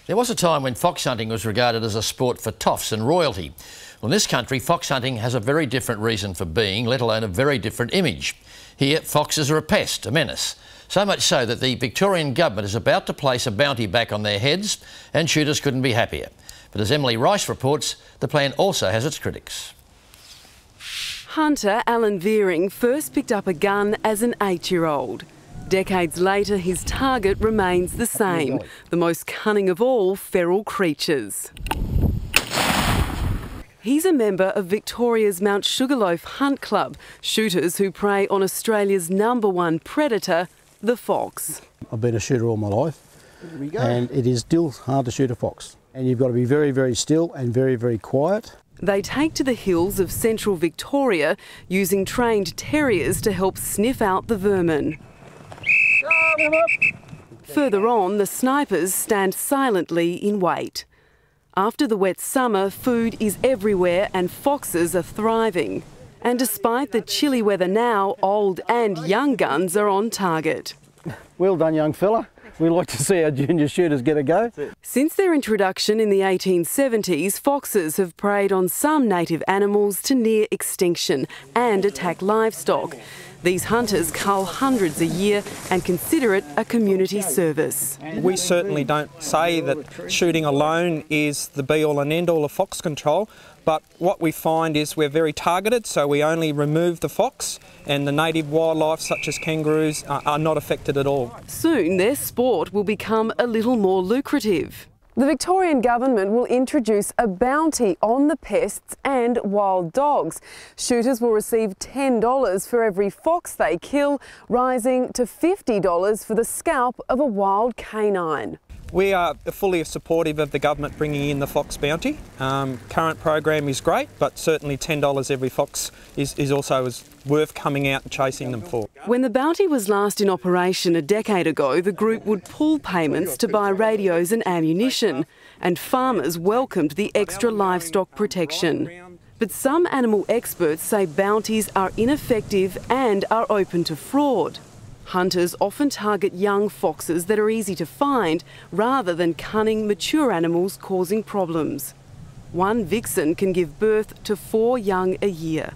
There was a time when fox hunting was regarded as a sport for toffs and royalty. Well, in this country, fox hunting has a very different reason for being, let alone a very different image. Here, foxes are a pest, a menace. So much so that the Victorian government is about to place a bounty back on their heads, and shooters couldn't be happier. But as Emily Rice reports, the plan also has its critics. Hunter Alan Veering first picked up a gun as an 8-year-old. Decades later, his target remains the same, the most cunning of all feral creatures. He's a member of Victoria's Mount Sugarloaf Hunt Club, shooters who prey on Australia's #1 predator, the fox. I've been a shooter all my life, and it is still hard to shoot a fox. And you've got to be very, very still and very, very quiet. They take to the hills of central Victoria, using trained terriers to help sniff out the vermin. Further on, the snipers stand silently in wait. After the wet summer, food is everywhere and foxes are thriving. And despite the chilly weather now, old and young guns are on target. Well done, young fella. We like to see our junior shooters get a go. Since their introduction in the 1870s, foxes have preyed on some native animals to near extinction and attack livestock. These hunters cull hundreds a year and consider it a community service. We certainly don't say that shooting alone is the be-all and end-all of fox control, but what we find is we're very targeted, so we only remove the fox, and the native wildlife such as kangaroos are not affected at all. Soon their sport will become a little more lucrative. The Victorian government will introduce a bounty on the pests and wild dogs. Shooters will receive $10 for every fox they kill, rising to $50 for the scalp of a wild canine. We are fully supportive of the government bringing in the fox bounty. Current program is great, but certainly $10 every fox is also worth coming out and chasing them for. When the bounty was last in operation a decade ago, the group would pool payments to buy radios and ammunition, and farmers welcomed the extra livestock protection. But some animal experts say bounties are ineffective and are open to fraud. Hunters often target young foxes that are easy to find rather than cunning, mature animals causing problems. One vixen can give birth to 4 young a year.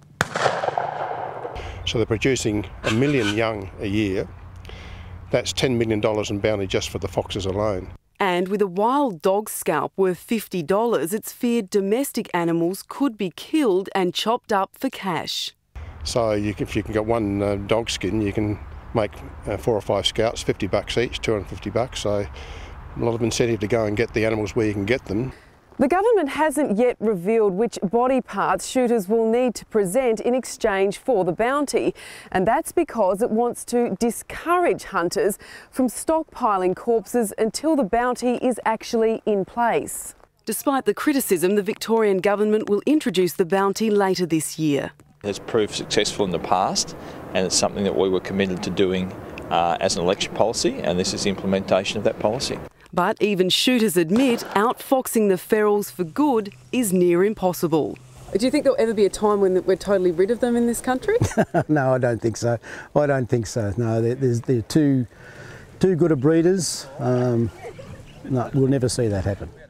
So they're producing 1 million young a year. That's $10 million in bounty just for the foxes alone. And with a wild dog scalp worth $50, it's feared domestic animals could be killed and chopped up for cash. So if you can get one dog skin, you can make 4 or 5 scalps, $50 each, $250. So a lot of incentive to go and get the animals where you can get them. The government hasn't yet revealed which body parts shooters will need to present in exchange for the bounty, and that's because it wants to discourage hunters from stockpiling corpses until the bounty is actually in place. Despite the criticism, the Victorian government will introduce the bounty later this year. It has proved successful in the past, and it's something that we were committed to doing as an election policy, and this is the implementation of that policy. But even shooters admit outfoxing the ferals for good is near impossible. Do you think there'll ever be a time when we're totally rid of them in this country? No, I don't think so. I don't think so. No, they're too good a breeders. No, we'll never see that happen.